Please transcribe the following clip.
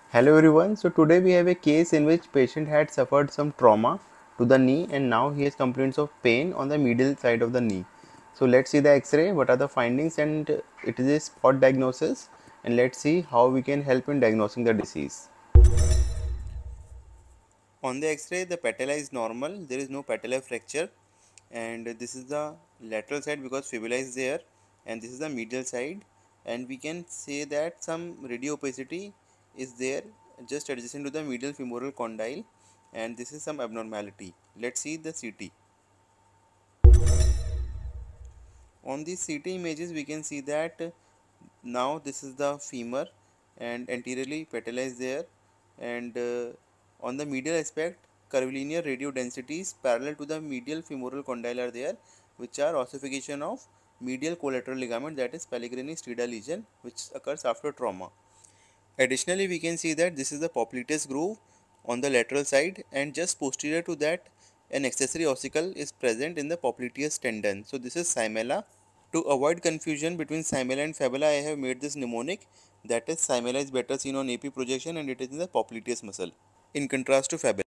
Hello everyone. So today we have a case in which patient had suffered some trauma to the knee and now he has complaints of pain on the medial side of the knee. So let's see the x-ray, what are the findings, and it is a spot diagnosis, and let's see how we can help in diagnosing the disease. On the x-ray the patella is normal, there is no patellar fracture, and this is the lateral side because fibula is there, and this is the medial side, and we can say that some radiopacity is there just adjacent to the medial femoral condyle, and this is some abnormality. Let's see the CT. On these CT images we can see that now this is the femur and anteriorly patella is there, and on the medial aspect curvilinear radio densities parallel to the medial femoral condyle are there, which are ossification of medial collateral ligament, that is Pellegrini stridal lesion, which occurs after trauma. Additionally, we can see that this is the popliteus groove on the lateral side, and just posterior to that an accessory ossicle is present in the popliteus tendon. So this is cymella. To avoid confusion between cymella and fibula, I have made this mnemonic, that is cymella is better seen on AP projection and it is in the popliteus muscle in contrast to fibula.